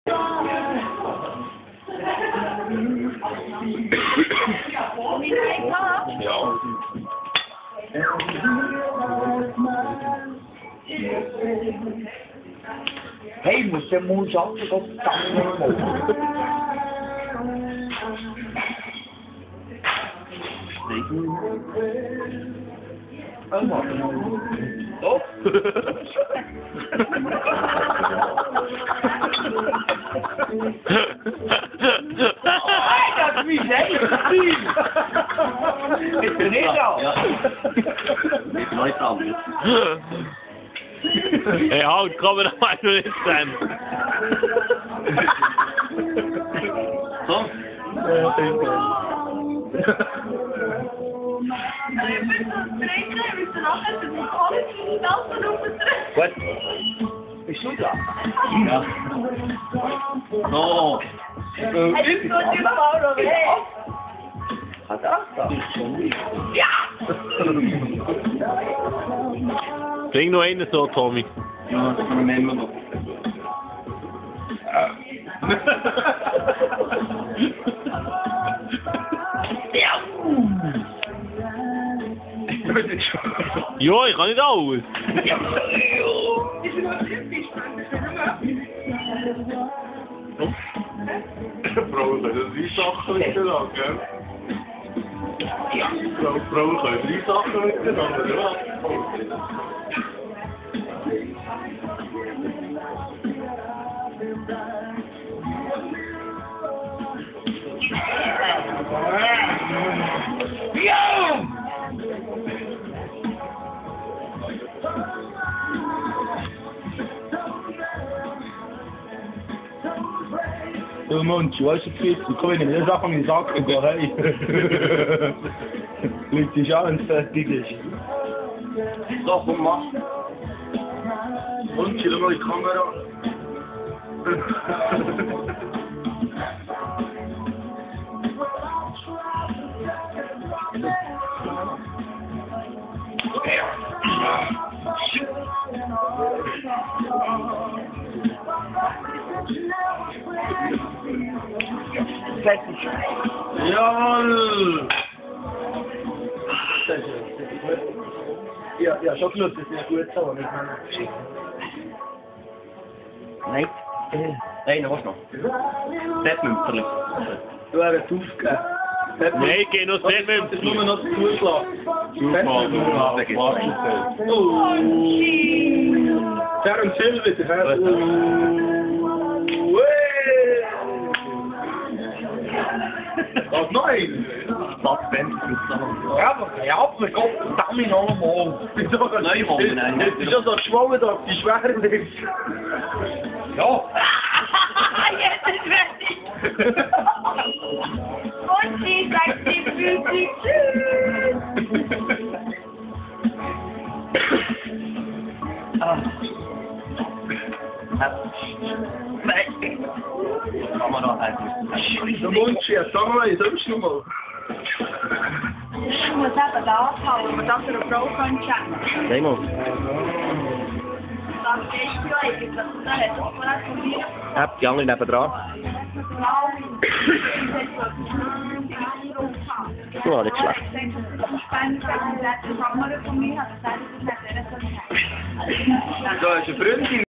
Ja. Hey, muss der Mund sagen, dass das normal. Oh Mann. Doch? Dat is niet echt. Is er niet al? Ja. Dit is nooit anders. Hey, halt, komm mir doch mal nur nicht sein. So? Gut. Bist du da? Ja. So. Hat er da? Bring noch einen so, Tommy. Ja, das können wir nehmen noch. Ja, ich kann nicht alles. Frauen können 3 Sachen miteinander, gell? Frauen können 3 Sachen miteinander, ja? Du Mensch, weißt du, Fritz, komm in den Sachen in den Sack und geh heim. Leute, ist auch, wenn es fertig ist. So, komm, mach. Und chill mal die Kamera. Fertig. Jawohl! Ja, schon geschaut, dass es gut so ist. Nein. Nein, was noch? Bettmünsterli. Du hast es aufgegeben. Nein, geh noch sehr Das ist nur mit. noch der Zuschlag. Terence Hill wieder, Was nein? Das Fenster zusammen. Ja, aber Gott, verdammt nochmal. Nein, nein. Jetzt ist ja so geschwollen, dass die schwer ist. Ja. Jetzt ist fertig. Und sie sagt, sie fühlt sich tschüss. Nein. Kamera halten. Der Mund schießt, sag mal, sonst noch mal. Ich muss eben da abhauen, aber das einer Frau kann schenken. Nein, mal. Das ist ja eigentlich, da hat es vorher von mir. Habt die andere nebendran. Ja, nicht schlecht. Da ist eine Freundin.